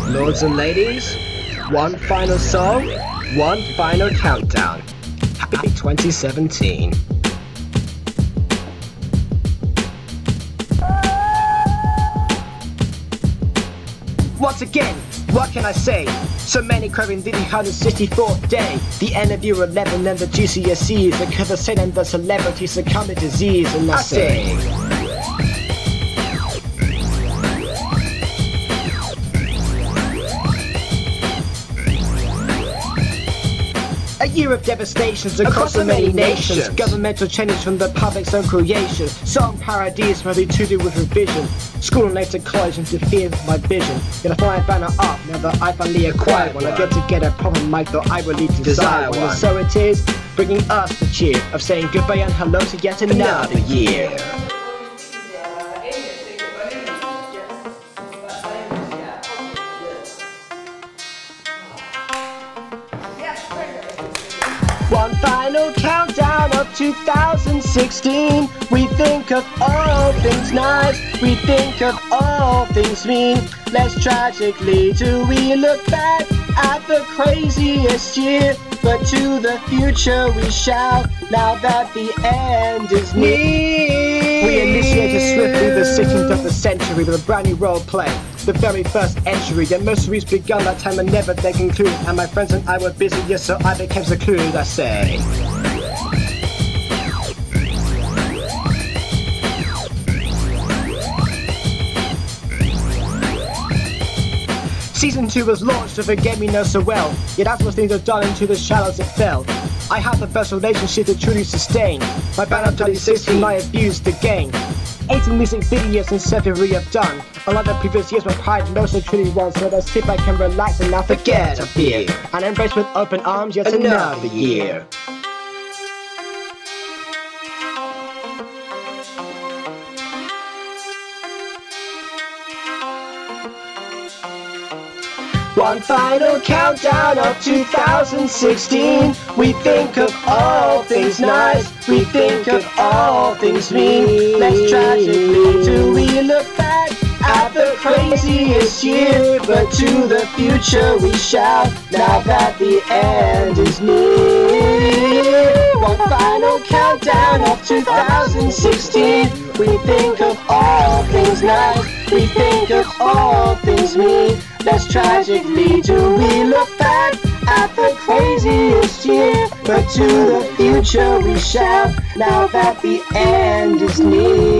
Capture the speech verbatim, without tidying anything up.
Lords and ladies, one final song, one final countdown. Happy twenty seventeen. Once again, what can I say? So many craving the one hundred sixty-fourth day. The end of year eleven and the G C S Es. The conversation and the celebrities succumb to disease. And I, I say, a year of devastations across so many nations. nations. Governmental changes from the public's own creation. Song parodies ready to do with revision. School and later college interfered with my vision. Yet I fly a banner up now that I finally acquired one. I get to get a proper mic though I really desire, desire one. one. And so it is, bringing us the cheer of saying goodbye and hello to yet another, another year. One final countdown of two thousand sixteen. We think of all things nice, we think of all things mean. Less tragically do we look back at the craziest year, but to the future we shall, now that the end is near. We initiated swiftly the sixteenth of the century with a brand new role play. The very first entry, the mysteries begun that time and never they conclude. And my friends and I were busy, yes, so I became secluded, I say. Season two was launched to forget me know so well. Yet as most things are done, into the shadows it fell. I had the best relationship to truly sustain. My band of twenty sixteen I abused the game. eighteen music videos and February I've done. Unlike the previous years, my pride knows the truly won. So I sit back and relax and now forget of fear, and embrace with open arms yet another year. One final countdown of two thousand sixteen. We think of all things nice, we think of all things mean. Less tragically do we look back at the craziest year, but to the future we shall, now that the end is near. One final countdown of two thousand sixteen. We think of all things nice, we think of all things mean. Less tragically do we look back at the craziest year, but to the future we shall, now that the end is near.